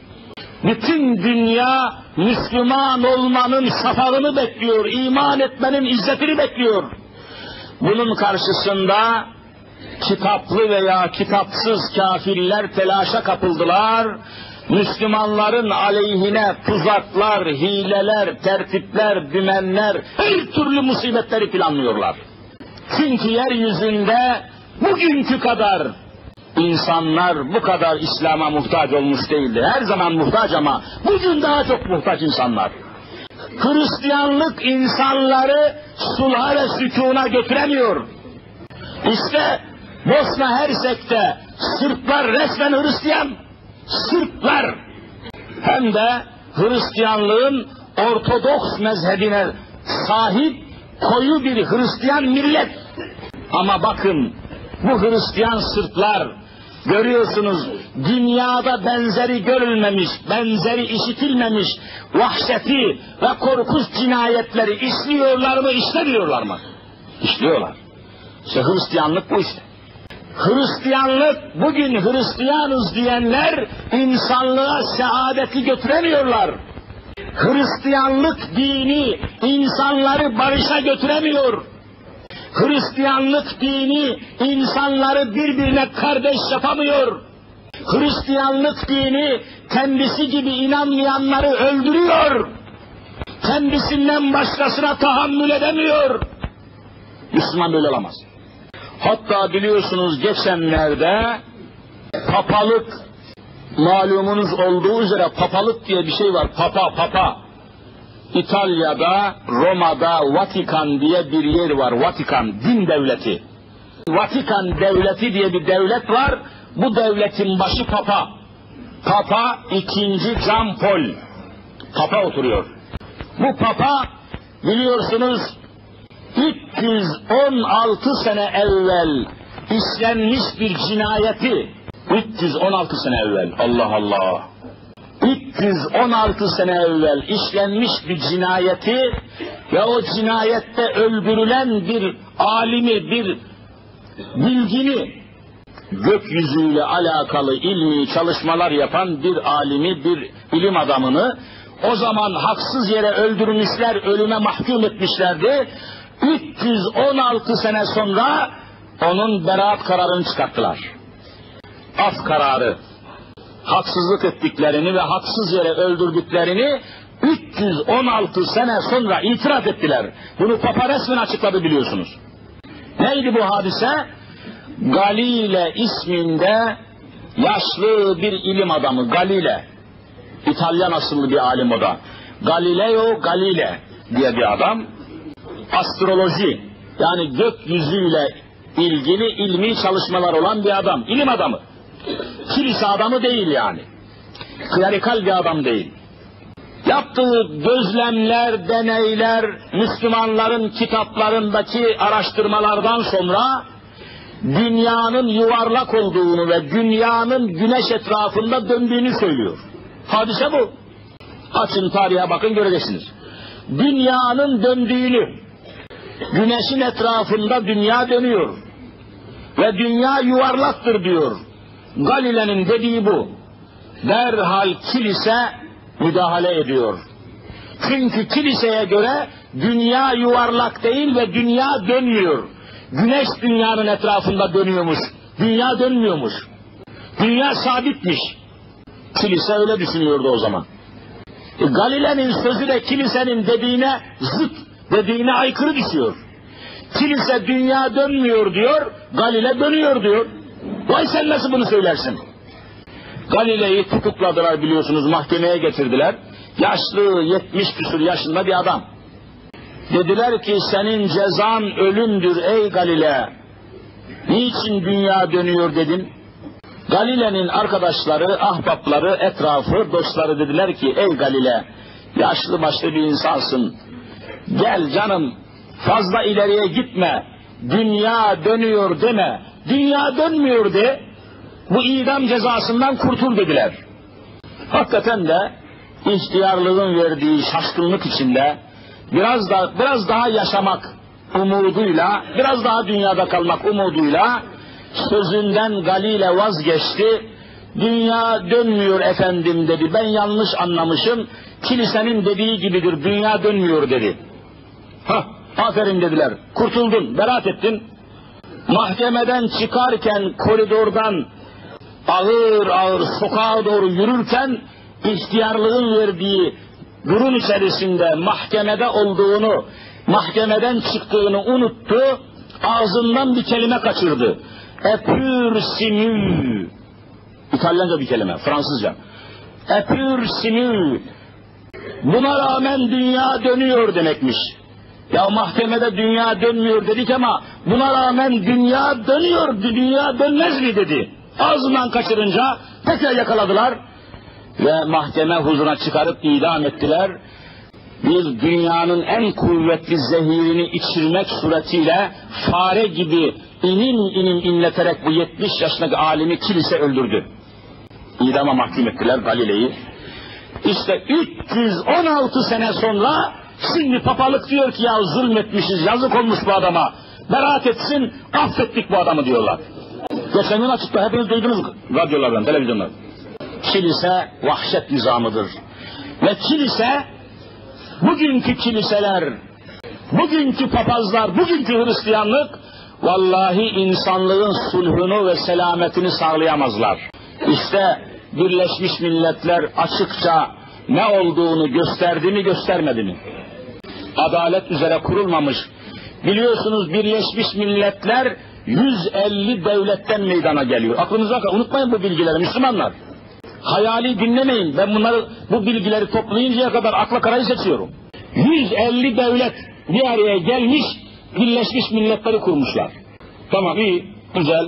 Bütün dünya Müslüman olmanın şafağını bekliyor, iman etmenin izzetini bekliyor. Bunun karşısında kitaplı veya kitapsız kafirler telaşa kapıldılar. Müslümanların aleyhine tuzaklar, hileler, tertipler, dümenler, her türlü musibetleri planlıyorlar. Çünkü yeryüzünde bugünkü kadar insanlar bu kadar İslam'a muhtaç olmuş değildi. Her zaman muhtaç ama bugün daha çok muhtaç insanlar. Hristiyanlık insanları sulha ve sükûna götüremiyor. İşte Bosna Hersek'te Sırplar resmen Hristiyan. Sırplar hem de Hristiyanlığın Ortodoks mezhebine sahip koyu bir Hristiyan millet. Ama bakın bu Hristiyan Sırplar, görüyorsunuz dünyada benzeri görülmemiş, benzeri işitilmemiş vahşeti ve korkunç cinayetleri işliyorlar mı, işlemiyorlar mı? İşliyorlar. İşte Hristiyanlık bu işte. Hristiyanlık, bugün Hristiyanız diyenler insanlığa saadeti götüremiyorlar. Hristiyanlık dini insanları barışa götüremiyor. Hristiyanlık dini insanları birbirine kardeş yapamıyor. Hristiyanlık dini kendisi gibi inanmayanları öldürüyor. Kendisinden başkasına tahammül edemiyor. Müslüman böyle olamaz. Hatta biliyorsunuz geçenlerde papalık, malumunuz olduğu üzere papalık diye bir şey var. Papa, papa. İtalya'da, Roma'da Vatikan diye bir yer var. Vatikan, din devleti. Vatikan devleti diye bir devlet var. Bu devletin başı Papa. Papa ikinci Jean Paul. Papa oturuyor. Bu Papa biliyorsunuz üç yüz on altı sene evvel işlenmiş bir cinayeti, üç yüz on altı sene evvel, Allah Allah, üç yüz on altı sene evvel işlenmiş bir cinayeti ve o cinayette öldürülen bir alimi, bir bilgini, gökyüzüyle alakalı ilmi çalışmalar yapan bir alimi, bir bilim adamını o zaman haksız yere öldürmüşler, ölüme mahkum etmişlerdi. üç yüz on altı sene sonra onun beraat kararını çıkarttılar. Af kararı. Haksızlık ettiklerini ve haksız yere öldürdüklerini üç yüz on altı sene sonra itiraf ettiler. Bunu Papa resmen açıkladı, biliyorsunuz. Neydi bu hadise? Galile isminde yaşlı bir ilim adamı, Galile. İtalyan asıllı bir alim o da. Galileo Galile diye bir adam. Astroloji, yani gökyüzüyle ilgili ilmi çalışmalar olan bir adam, ilim adamı. Kilise adamı değil yani. Klerikal bir adam değil. Yaptığı gözlemler, deneyler, Müslümanların kitaplarındaki araştırmalardan sonra dünyanın yuvarlak olduğunu ve dünyanın güneş etrafında döndüğünü söylüyor. Hadise bu. Açın tarihe bakın, göreceksiniz. Dünyanın döndüğünü, güneşin etrafında dünya dönüyor ve dünya yuvarlaktır diyor. Galile'nin dediği bu. Derhal kilise müdahale ediyor. Çünkü kiliseye göre dünya yuvarlak değil ve dünya dönmüyor. Güneş dünyanın etrafında dönüyormuş. Dünya dönmüyormuş. Dünya sabitmiş. Kilise öyle düşünüyordu o zaman. E, Galile'nin sözü de kilisenin dediğine zıt, dediğine aykırı düşüyor. Kilise dünya dönmüyor diyor, Galile dönüyor diyor. Vay sen nasıl bunu söylersin? Galile'yi tutukladılar, biliyorsunuz, mahkemeye getirdiler. Yaşlı, yetmiş küsur yaşında bir adam. Dediler ki senin cezan ölümdür ey Galile. Niçin dünya dönüyor dedin? Galile'nin arkadaşları, ahbapları, etrafı, dostları dediler ki ey Galile, yaşlı başlı bir insansın. Gel canım, fazla ileriye gitme. Dünya dönüyor deme. Dünya dönmüyor de. Bu idam cezasından kurtul dediler. Hakikaten de ihtiyarlığın verdiği şaşkınlık içinde biraz da biraz daha yaşamak umuduyla, biraz daha dünyada kalmak umuduyla sözünden Galile vazgeçti. Dünya dönmüyor efendim dedi. Ben yanlış anlamışım. Kilisenin dediği gibidir. Dünya dönmüyor dedi. Hah, aferin dediler. Kurtuldun, beraat ettin. Mahkemeden çıkarken koridordan ağır ağır sokağa doğru yürürken ihtiyarlığın verdiği durum içerisinde mahkemede olduğunu, mahkemeden çıktığını unuttu, ağzından bir kelime kaçırdı. Epür simü. İtalyanca bir kelime, Fransızca. Epür simü. Buna rağmen dünya dönüyor demekmiş. Ya mahkemede dünya dönmüyor dedik ama buna rağmen dünya dönüyor, dünya dönmez mi dedi. Ağzından kaçırınca tekrar yakaladılar ve mahkeme huzuruna çıkarıp idam ettiler. Bir dünyanın en kuvvetli zehirini içirmek suretiyle fare gibi inim inim inleterek bu yetmiş yaşındaki alimi kilise öldürdü. İdama mahkum ettiler Galile'yi. İşte üç yüz on altı sene sonra şimdi papalık diyor ki ya zulmetmişiz, yazık olmuş bu adama, beraat etsin, affettik bu adamı diyorlar. Geçen gün açıkta hepiniz duydunuz radyolardan, televizyonlardan. Kilise vahşet nizamıdır. Ve kilise, bugünkü kiliseler, bugünkü papazlar, bugünkü Hristiyanlık, vallahi insanlığın sulhunu ve selametini sağlayamazlar. İşte Birleşmiş Milletler açıkça ne olduğunu gösterdi mi, göstermedi mi? Adalet üzere kurulmamış. Biliyorsunuz Birleşmiş Milletler yüz elli devletten meydana geliyor. Aklınıza bakın, unutmayın bu bilgileri Müslümanlar. Hayali dinlemeyin. Ben bunları, bu bilgileri toplayıncaya kadar akla karayı seçiyorum. yüz elli devlet bir araya gelmiş, Birleşmiş Milletleri kurmuşlar. Tamam, iyi, güzel.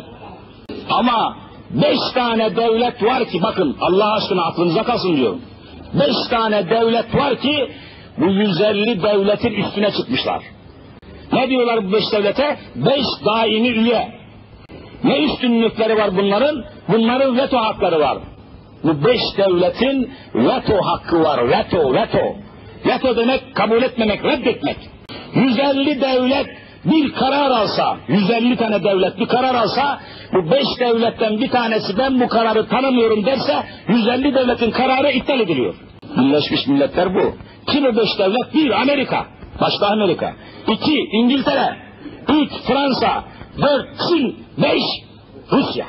Ama beş tane devlet var ki, bakın Allah aşkına aklınıza kalsın diyorum. Beş tane devlet var ki bu yüz elli devletin üstüne çıkmışlar. Ne diyorlar bu beş devlete? Beş daimi üye. Ne üstünlükleri var bunların? Bunların veto hakları var. bu beş devletin veto hakkı var. Veto, veto. Veto demek kabul etmemek, reddetmek. yüz elli devlet bir karar alsa, yüz elli tane devlet bir karar alsa, bu beş devletten bir tanesi ben bu kararı tanımıyorum derse, yüz elli devletin kararı iptal ediliyor. Birleşmiş Milletler bu. Kim o beş devlet? Bir, Amerika. Başta Amerika. İki, İngiltere. Üç, Fransa. Dört, Çin. Beş, Rusya.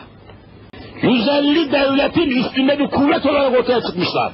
yüz elli devletin üstünde bir kuvvet olarak ortaya çıkmışlar.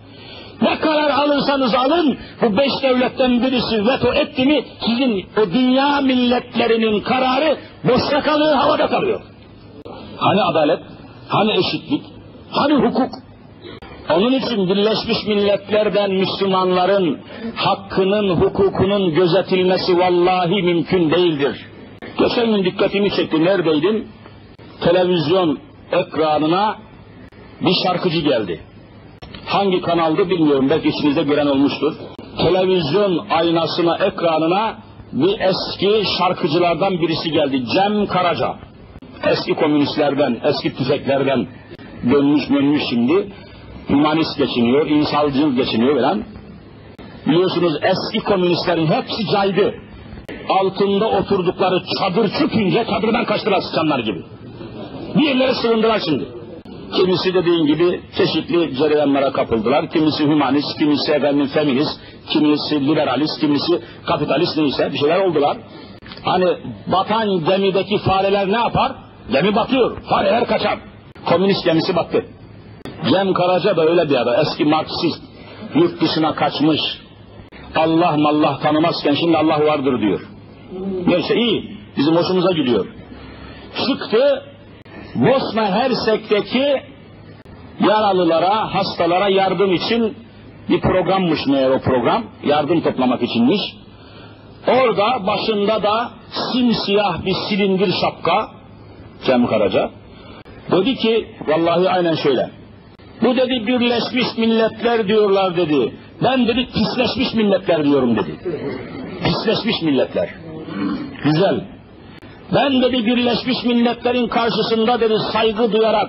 Ne karar alırsanız alın, bu beş devletten birisi veto etti mi, sizin o dünya milletlerinin kararı boşta kalıyor, havada kalıyor. Hani adalet, hani eşitlik, hani hukuk? Onun için Birleşmiş Milletler'den Müslümanların hakkının, hukukunun gözetilmesi vallahi mümkün değildir. Geçen gün dikkatimi çekti, neredeydim? Televizyon ekranına bir şarkıcı geldi. Hangi kanaldı bilmiyorum, belki içinizde gören olmuştur. Televizyon aynasına, ekranına bir eski şarkıcılardan birisi geldi. Cem Karaca. Eski komünistlerden, eski tüfeklerden dönmüş dönmüş şimdi. Hümanist geçiniyor, insancıl geçiniyor falan. Biliyorsunuz eski komünistlerin hepsi caydı. Altında oturdukları çadır çökünce çadırdan kaçtılar sıçanlar gibi. Bir yerlere sığındılar şimdi. Kimisi dediğin gibi çeşitli cereyanlara kapıldılar. Kimisi hümanist, kimisi efendim feminist, kimisi liberalist, kimisi kapitalist, neyse bir şeyler oldular. Hani batan gemideki fareler ne yapar? Gemi batıyor, fareler kaçar. Komünist gemisi battı. Cem Karaca da öyle bir adam, eski Marksist, yurt dışına kaçmış. Allah mallah tanımazken şimdi Allah vardır diyor. Neyse iyi, bizim hoşumuza gidiyor. Çıktı, Bosna Hersek'teki yaralılara, hastalara yardım için bir programmış meğer o program, yardım toplamak içinmiş. Orada başında da simsiyah bir silindir şapka, Cem Karaca, dedi ki, vallahi aynen şöyle, bu dedi Birleşmiş Milletler diyorlar dedi, ben dedi pisleşmiş milletler diyorum dedi. Pisleşmiş milletler. Güzel. Ben dedi Birleşmiş Milletler'in karşısında dedi saygı duyarak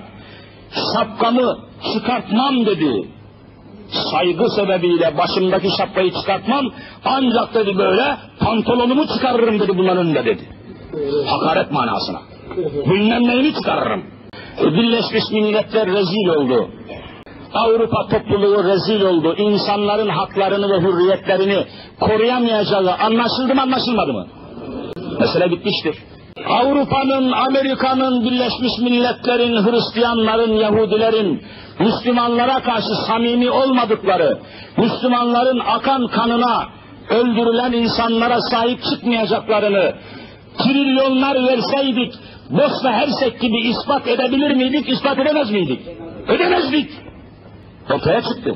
şapkamı çıkartmam dedi. Saygı sebebiyle başımdaki şapkayı çıkartmam, ancak dedi böyle pantolonumu çıkarırım dedi bunların önünde dedi. Hakaret manasına. Bilmem neyini çıkarırım. Birleşmiş Milletler rezil oldu. Avrupa topluluğu rezil oldu. İnsanların haklarını ve hürriyetlerini koruyamayacağı anlaşıldı mı, anlaşılmadı mı? Mesele bitmiştir. Avrupa'nın, Amerika'nın, Birleşmiş Milletler'in, Hristiyanların, Yahudilerin Müslümanlara karşı samimi olmadıkları, Müslümanların akan kanına, öldürülen insanlara sahip çıkmayacaklarını trilyonlar verseydik Bosna Hersek gibi ispat edebilir miydik, ispat edemez miydik? Edemezdik. Ortaya çıktı.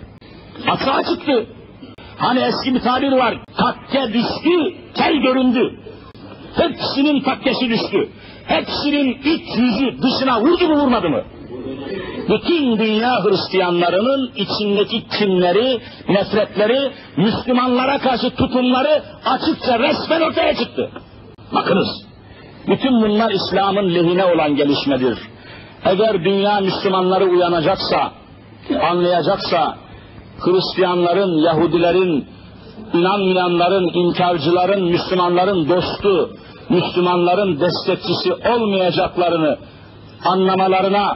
Açığa çıktı. Hani eski bir tabir var, takke düştü, kel göründü. Hepsinin takkesi düştü. Hepsinin iç yüzü dışına vurdu mu vurmadı mı? Bütün dünya Hristiyanlarının içindeki kinleri, nefretleri, Müslümanlara karşı tutumları açıkça resmen ortaya çıktı. Bakınız, bütün bunlar İslam'ın lehine olan gelişmedir. Eğer dünya Müslümanları uyanacaksa, anlayacaksa, Hristiyanların, Yahudilerin, inanmayanların, inkarcıların, Müslümanların dostu, Müslümanların destekçisi olmayacaklarını anlamalarına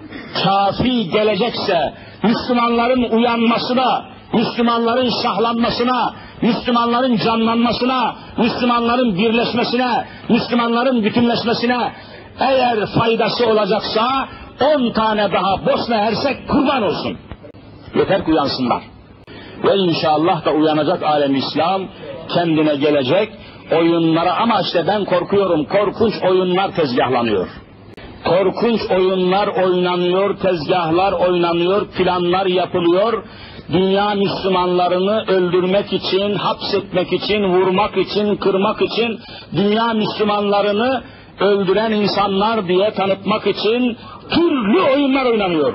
kafi gelecekse, Müslümanların uyanmasına, Müslümanların şahlanmasına, Müslümanların canlanmasına, Müslümanların birleşmesine, Müslümanların bütünleşmesine eğer faydası olacaksa on tane daha Bosna Hersek kurban olsun. Yeter ki uyansınlar. Ve inşallah da uyanacak alem-i İslam, kendine gelecek oyunlara, ama işte ben korkuyorum, korkunç oyunlar tezgahlanıyor. Korkunç oyunlar oynanıyor, tezgahlar oynanıyor, planlar yapılıyor. Dünya Müslümanlarını öldürmek için, hapsetmek için, vurmak için, kırmak için, dünya Müslümanlarını öldüren insanlar diye tanıtmak için türlü oyunlar oynanıyor.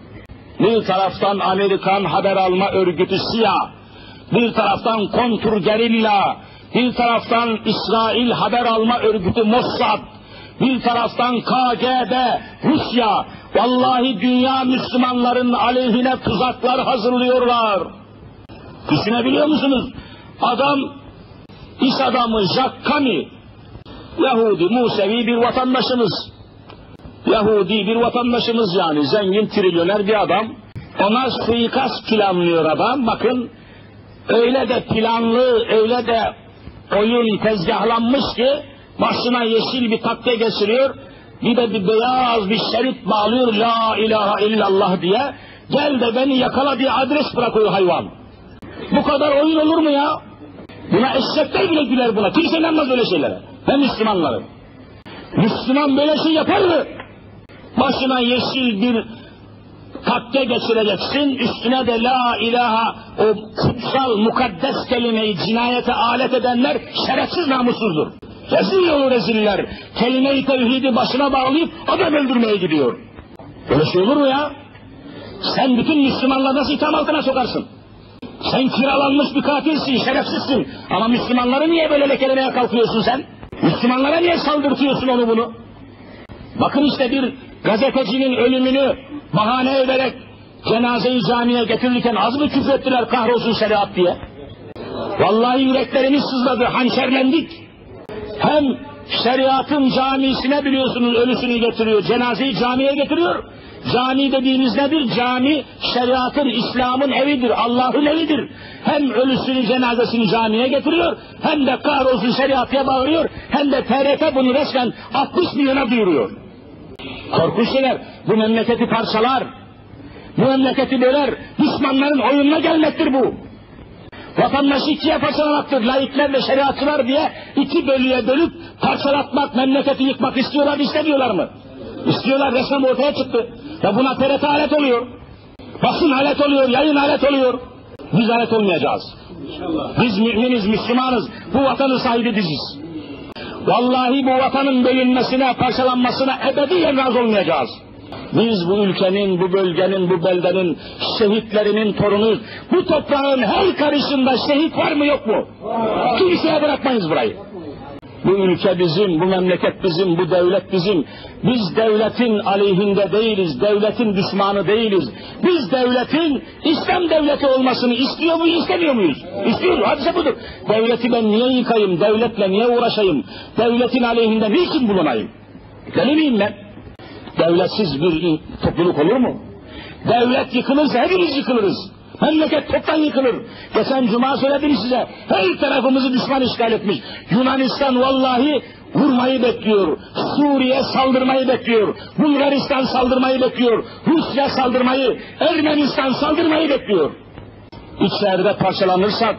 Bir taraftan Amerikan haber alma örgütü S İ A, bir taraftan kontrgerilla, bir taraftan İsrail haber alma örgütü Mossad, bir taraftan K G B, Rusya, vallahi dünya Müslümanların aleyhine tuzaklar hazırlıyorlar. Düşünebiliyor musunuz? Adam, iş adamı Jack Kami, Yahudi, Musevi bir vatandaşımız. Yahudi bir vatandaşımız yani, zengin, trilyoner bir adam. Ona suikast planlıyor adam, bakın. Öyle de planlı, öyle de oyun tezgahlanmış ki, başına yeşil bir takke geçiriyor, bir de bir beyaz bir şerit bağlıyor, la ilahe illallah diye, gel de beni yakala diye adres bırakıyor hayvan. Bu kadar oyun olur mu ya? Buna eşekler bile güler buna, kimse inanmaz öyle şeylere. Ben Müslümanlarım. Müslüman böyle şey yapar mı? Başına yeşil bir takke geçireceksin, üstüne de la ilahe, o kutsal, mukaddes kelimeyi cinayete alet edenler şerefsiz, namussuzdur. Rezil olur reziller, kelime-i tevhidi başına bağlayıp adam öldürmeye gidiyor. Öyle şey olur mu ya? Sen bütün Müslümanları nasıl itham altına sokarsın? Sen kiralanmış bir katilsin, şerefsizsin, ama Müslümanları niye böyle lekelemeye kalkıyorsun sen? Müslümanlara niye saldırtıyorsun onu bunu? Bakın işte bir gazetecinin ölümünü bahane ederek cenazeyi camiye getirirken az mı küfrettiler kahrolsun şeriat diye? Vallahi yüreklerimiz sızladı, hançerlendik. Hem şeriatın camisine biliyorsunuz ölüsünü getiriyor, cenazeyi camiye getiriyor. Cami dediğimiz nedir? Cami şeriatın, İslam'ın evidir, Allah'ın evidir. Hem ölüsünü, cenazesini camiye getiriyor, hem de kahrolsun şeriatıya bağırıyor, hem de T R T bunu resmen altmış milyona duyuruyor. Korkunç şeyler, bu memleketi parçalar, bu memleketi böler, düşmanların oyununa gelmektir bu. Vatandaşı ikiye parçalamaktır, laikler ve şeriatçılar diye iki bölüye bölüp parçalatmak, memleketi yıkmak istiyorlar, istemiyorlar mı? İstiyorlar, resmen ortaya çıktı. Ve buna T R T alet oluyor, basın alet oluyor, yayın alet oluyor. Biz alet olmayacağız. Biz müminiz, Müslümanız, bu vatanın sahibi biziz. Vallahi bu vatanın bölünmesine, parçalanmasına ebediyen razı olmayacağız. Biz bu ülkenin, bu bölgenin, bu beldenin şehitlerinin torunuyuz. Bu toprağın her karışında şehit var mı yok mu? Kimseye bırakmayız burayı. Bu ülke bizim, bu memleket bizim, bu devlet bizim. Biz devletin aleyhinde değiliz, devletin düşmanı değiliz. Biz devletin İslam devleti olmasını istiyor muyuz, istemiyor muyuz? İstiyoruz, hadise budur. Devleti ben niye yıkayım, devletle niye uğraşayım, devletin aleyhinde niçin bulunayım? Deli miyim ben? Devletsiz bir topluluk olur mu? Devlet yıkılırsa hepimiz yıkılırız. Memleket toptan yıkılır. Geçen cuma söyledim size, her tarafımızı düşman işgal etmiş. Yunanistan vallahi vurmayı bekliyor. Suriye saldırmayı bekliyor. Bulgaristan saldırmayı bekliyor. Rusya saldırmayı, Ermenistan saldırmayı bekliyor. İçeride parçalanırsak,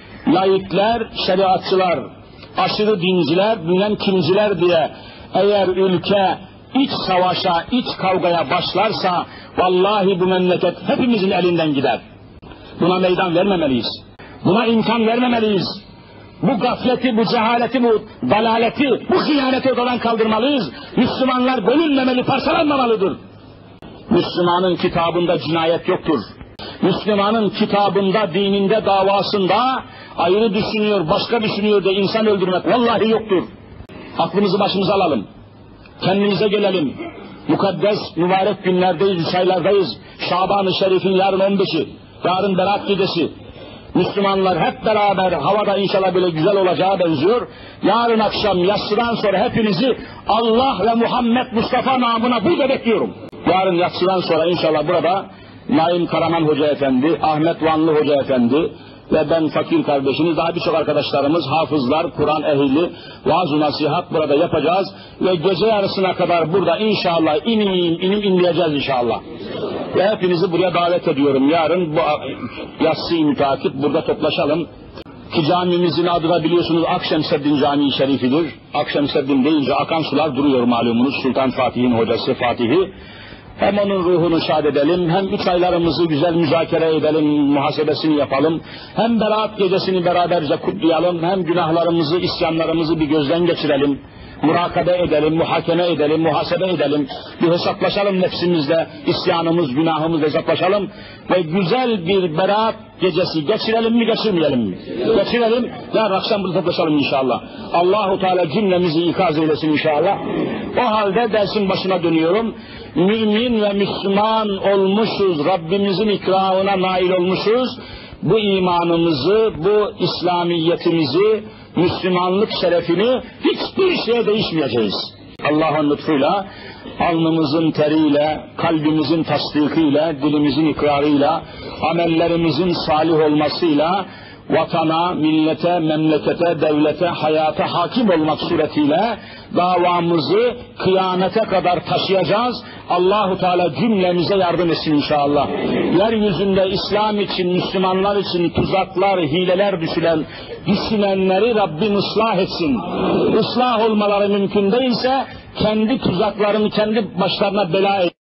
laikler, şeriatçılar, aşırı dinciler, bilmem kimciler diye eğer ülke iç savaşa, iç kavgaya başlarsa, vallahi bu memleket hepimizin elinden gider. Buna meydan vermemeliyiz. Buna imkan vermemeliyiz. Bu gafleti, bu cehaleti, bu dalaleti, bu hıyaneti ortadan kaldırmalıyız. Müslümanlar bölünmemeli, parçalanmamalıdır. Müslümanın kitabında cinayet yoktur. Müslümanın kitabında, dininde, davasında ayrı düşünüyor, başka düşünüyor diye insan öldürmek vallahi yoktur. Aklımızı başımıza alalım. Kendimize gelelim. Mukaddes, mübarek günlerdeyiz, üç aylardayız. Şaban-ı Şerif'in yarın on beşi, yarın Berat gecesi. Müslümanlar hep beraber havada inşallah böyle güzel olacağı benziyor. Yarın akşam yatsıdan sonra hepinizi Allah ve Muhammed Mustafa namına burada bekliyorum. Yarın yatsıdan sonra inşallah burada Naim Karaman Hoca Efendi, Ahmet Vanlı Hoca Efendi ve ben fakir kardeşimiz, daha birçok arkadaşlarımız, hafızlar, Kur'an ehli, vaaz-ı nasihat burada yapacağız ve gece yarısına kadar burada inşallah inim inim inleyeceğiz inşallah. Ve hepinizi buraya davet ediyorum. Yarın bu yatsıyı mütakip burada toplaşalım. Ki camimizin adı da biliyorsunuz Akşemseddin Camii Şerifidir. Akşemseddin deyince akan sular duruyor malumunuz. Sultan Fatih'in hocası Fatih'i. Hem onun ruhunu şad edelim, hem üç aylarımızı güzel müzakere edelim, muhasebesini yapalım. Hem Berat gecesini beraberce kutlayalım, hem günahlarımızı, isyanlarımızı bir gözden geçirelim. Murakabe edelim, muhakeme edelim, muhasebe edelim. Bir hesaplaşalım nefsimizle, isyanımız, günahımız hesaplaşalım. Ve güzel bir Berat gecesi geçirelim mi, geçirmeyelim mi? Geçirelim, yarın akşam burada toplaşalım inşallah. Allahu Teala cümlemizi ikaz eylesin inşallah. O halde dersin başına dönüyorum. Mümin ve Müslüman olmuşuz, Rabbimizin ikramına nail olmuşuz. Bu imanımızı, bu İslamiyetimizi, Müslümanlık şerefini hiçbir şeye değişmeyeceğiz. Allah'ın lütfuyla, alnımızın teriyle, kalbimizin tasdikiyle, dilimizin ikrarıyla, amellerimizin salih olmasıyla, vatana, millete, memlekete, devlete, hayata hakim olmak suretiyle davamızı kıyamete kadar taşıyacağız. Allahu Teala cümlemize yardım etsin inşallah. Yeryüzünde İslam için, Müslümanlar için tuzaklar, hileler düşülen, düşünenleri Rabbim ıslah etsin. Islah olmaları mümkün değilse kendi tuzaklarını kendi başlarına bela etsin.